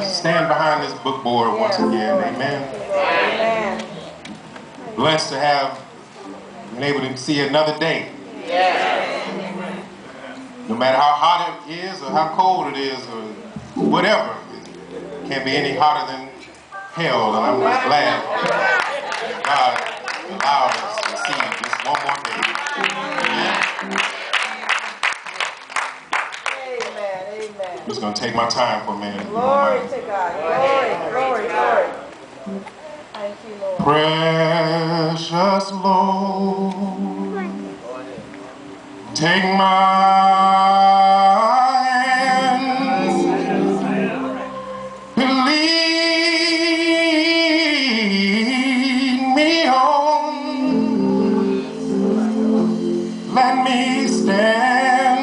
stand behind this book board once again. Amen. Amen. Blessed to have been able to see another day. No matter how hot it is or how cold it is or whatever, it can't be any hotter than hell. And I'm just glad God allowed us to see just one more day. Amen. Amen. I'm just going to take my time for a minute. Glory to God. Glory, glory, glory. Thank you, Lord. Precious Lord, take my hands, lead me on, let me stand,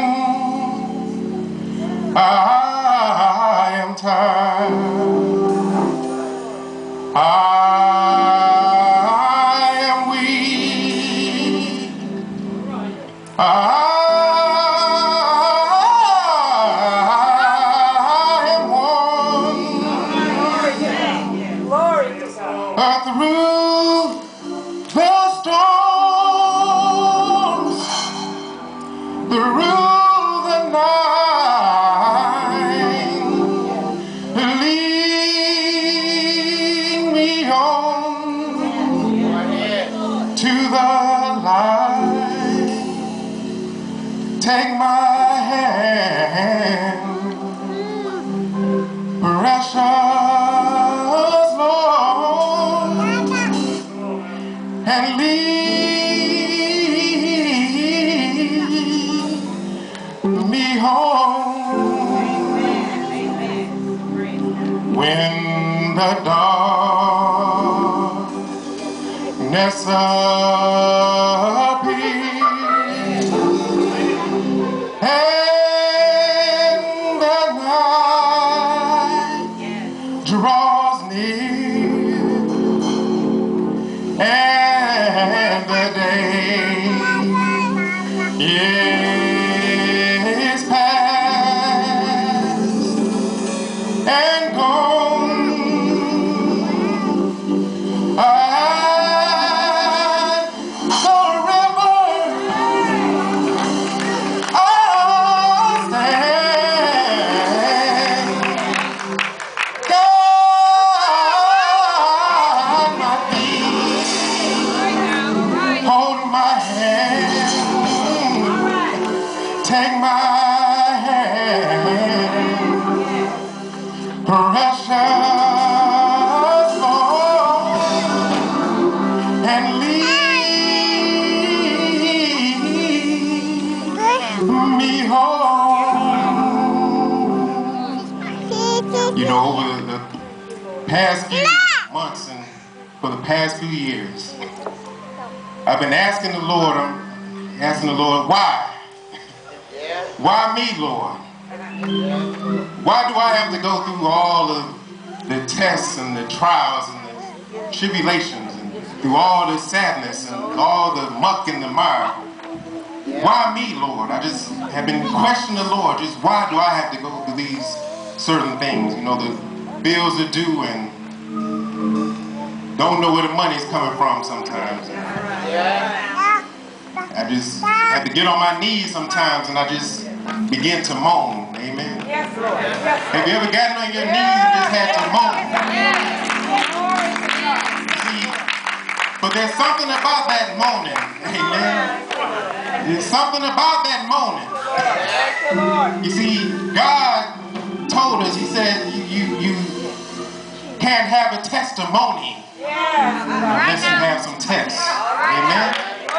I am tired, I am weak, I am worn Glory to God. through the storms, through the night, lead me on to the light. Take my hand, precious Lord, and lead me home. When the darkness appears and the night draws near and the day is past and gone, I forever I'll stand. God, my feet, hold my hand, take my hand, precious Lord, and lead me home. You know, over the past few months and for the past few years, I've been asking the Lord, why? Why me, Lord? Why do I have to go through all of the tests and the trials and the tribulations and through all the sadness and all the muck and the mire? Why me, Lord? I just have been questioning the Lord, just why do I have to go through these certain things? You know, the bills are due and don't know where the money's coming from sometimes. I just have to get on my knees sometimes and I just begin to moan. Amen. Yes, Lord. Yes, Lord. Have you ever gotten on your knees and just had to moan? See, but there's something about that moaning. Amen. There's something about that moaning. You see, God told us, He said, you can't have a testimony unless you have some tests. Amen.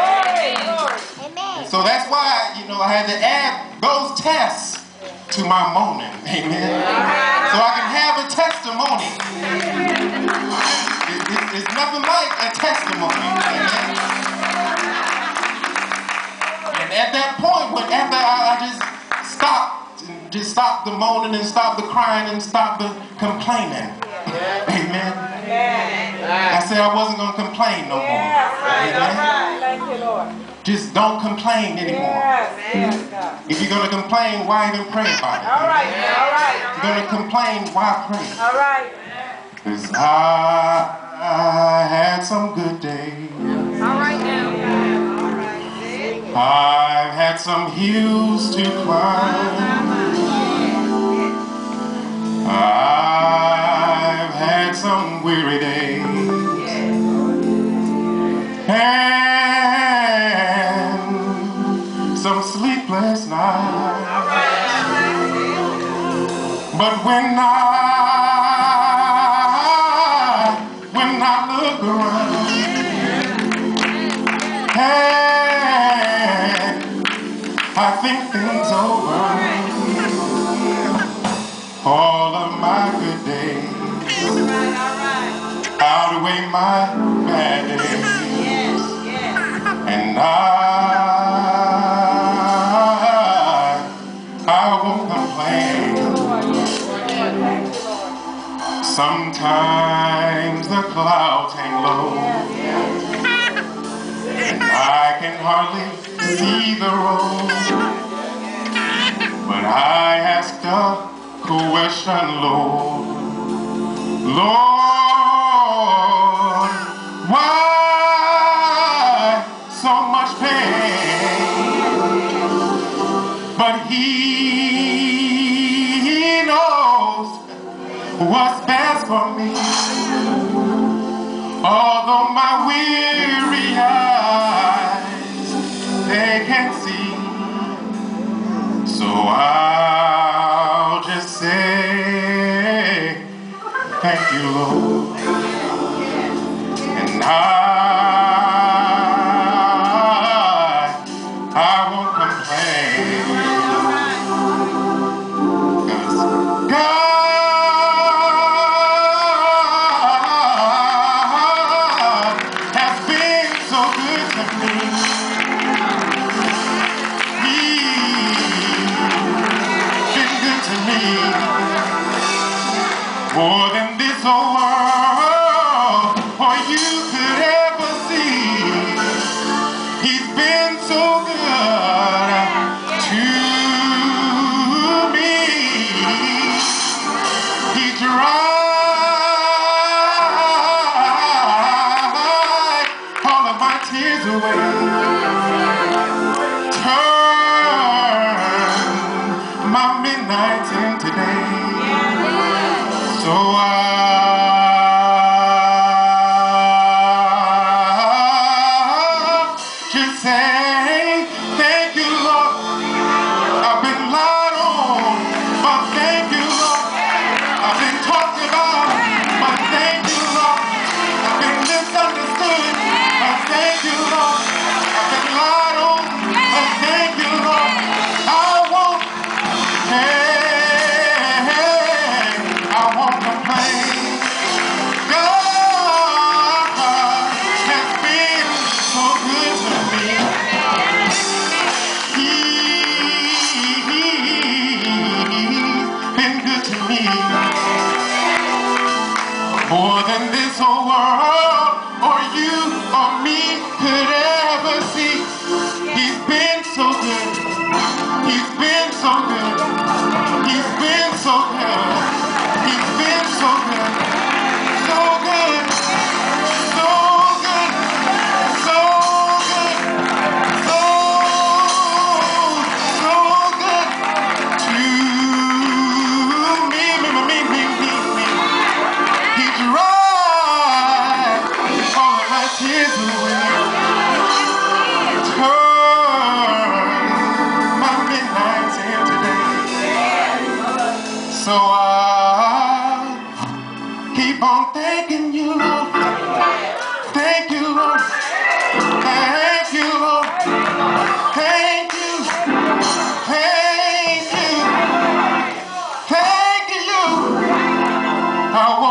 And so that's why, you know, I had to add those tests to my moaning. Amen. So I can have a testimony. It's nothing like a testimony. Amen. And at that point, after I just stopped the moaning and stopped the crying and stopped the complaining. Amen. I said I wasn't going to complain no more. Amen. Thank you, Lord. just don't complain anymore. If you're going to complain, why even pray about it? All right. If you're going to complain, why pray? All right. Because I had some good days. All right now. I've had some hills to climb. I've had some weary days. And some sleepless nights. But when I look around, and I think things over, all of my good days outweigh my bad days, and I won't complain. Sometimes the clouds hang low, and I can hardly see the road. But I ask a question, Lord, Lord, why so much pain? But He knows what's best for me. Although my weary eyes, they can't see, so I'll just say, thank you, Lord. And I won't complain, 'cause God has been so good to me. He's been good to me, more than this whole world or you could ever see. He's been so good to me. He dried all of my tears away, turned my midnights into day. So I'll just say, thank you, Lord. I've been lied on, but thank you, Lord. I've been talked about, but thank you, Lord. I've been misunderstood, but thank you, Lord. I've been lied on, but thank you, Lord. I won't complain. God has been so good to me. He's been good to me, more than this whole world or you or me could ever see. He's been so good. He's been so good. He's been so good. He's been so good. So good. So good. So good. So good to me. He dried all of my tears away, turned my midnights into day. So I'll keep on thanking you, Lord. Thank you, Lord. Thank you, Lord. Thank you. Thank you. Thank you. I